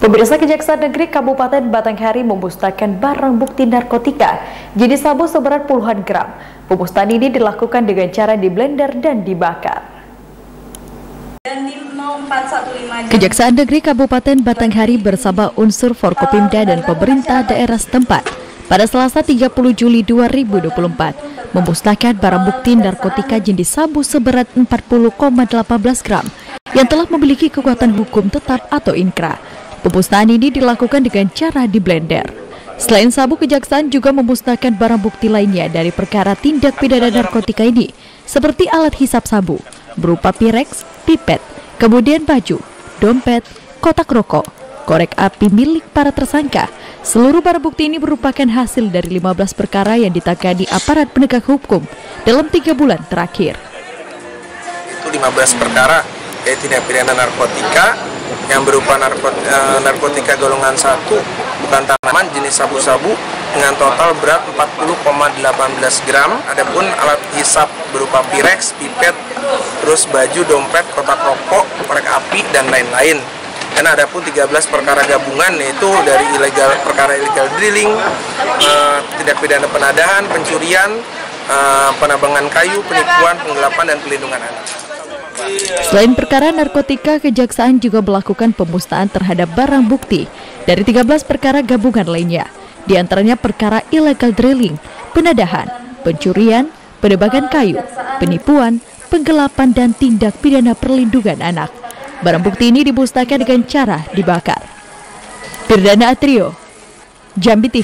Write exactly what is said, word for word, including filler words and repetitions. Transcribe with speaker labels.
Speaker 1: Pemirsa, Kejaksaan Negeri Kabupaten Batanghari memusnahkan barang bukti narkotika jenis sabu seberat puluhan gram. Pemusnahan ini dilakukan dengan cara diblender dan dibakar. Kejaksaan Negeri Kabupaten Batanghari bersama unsur Forkopimda dan pemerintah daerah setempat pada Selasa tiga puluh Juli dua ribu dua puluh empat memusnahkan barang bukti narkotika jenis sabu seberat empat puluh koma satu delapan gram yang telah memiliki kekuatan hukum tetap atau inkra. Pemusnahan ini dilakukan dengan cara diblender. Selain sabu, Kejaksaan juga memusnahkan barang bukti lainnya dari perkara tindak pidana narkotika ini, seperti alat hisap sabu, berupa pirex, pipet, kemudian baju, dompet, kotak rokok, korek api milik para tersangka. Seluruh barang bukti ini merupakan hasil dari lima belas perkara yang ditangani aparat penegak hukum dalam tiga bulan terakhir.
Speaker 2: Itu lima belas perkara, yaitu tindak pidana narkotika, yang berupa narkot, eh, narkotika golongan satu, bukan tanaman, jenis sabu-sabu dengan total berat empat puluh koma satu delapan gram. Adapun alat hisap berupa pirex, pipet, terus baju, dompet, kotak rokok, korek api, dan lain-lain. Dan adapun tiga belas perkara gabungan, yaitu dari ilegal, perkara illegal drilling, eh, tindak pidana penadahan, pencurian, eh, penambangan kayu, penipuan, penggelapan, dan pelindungan anak.
Speaker 1: Selain perkara narkotika, Kejaksaan juga melakukan pemusnahan terhadap barang bukti dari tiga belas perkara gabungan lainnya, di antaranya perkara illegal drilling, penadahan, pencurian, penebangan kayu, penipuan, penggelapan, dan tindak pidana perlindungan anak. Barang bukti ini dimusnahkan dengan cara dibakar. Firdana Atrio, Jambi T V.